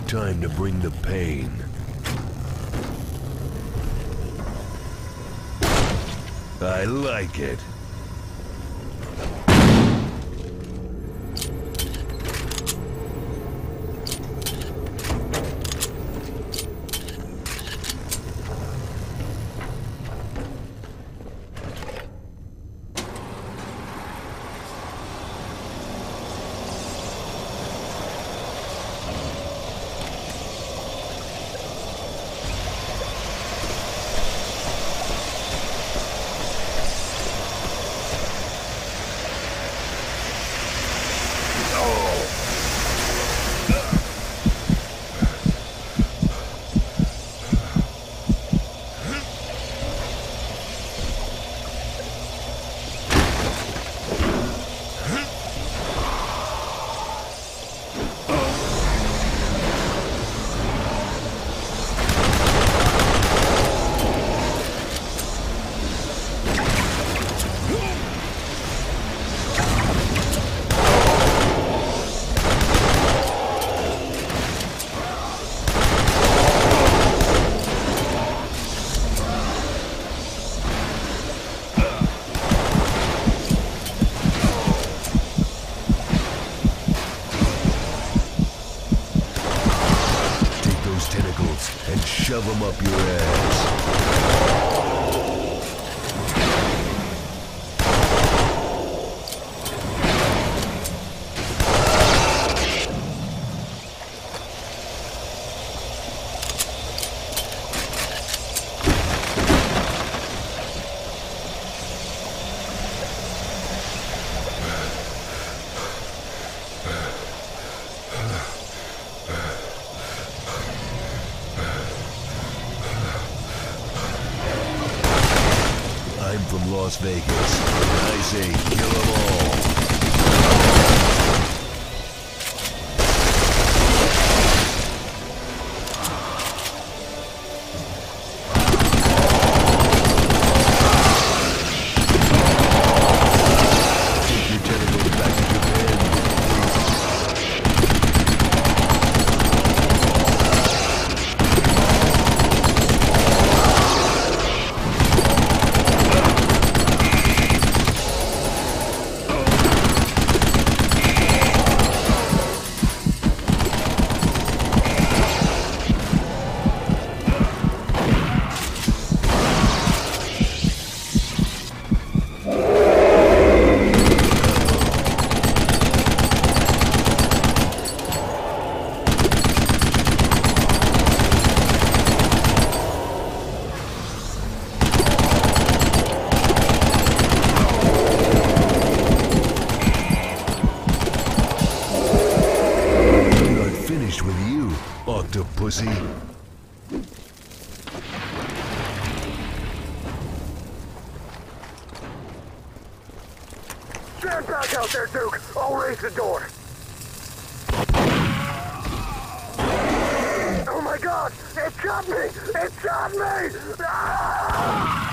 time to bring the pain. I like it. And shove them up your ass. I'm from Las Vegas, and I say kill them all. Take your tentacles back to Japan. With you, octopussy. Stand back out there, Duke! I'll raise the door! Oh my god! It got me! It got me! Ah!